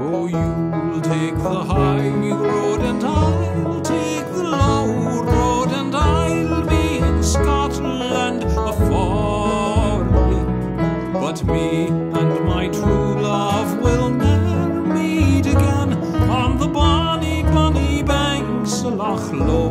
Oh, you'll take the high road and I'll take the low road, and I'll be in Scotland afar away. But me and my true love will never meet again on the bonny, bonny banks of Loch Lomond.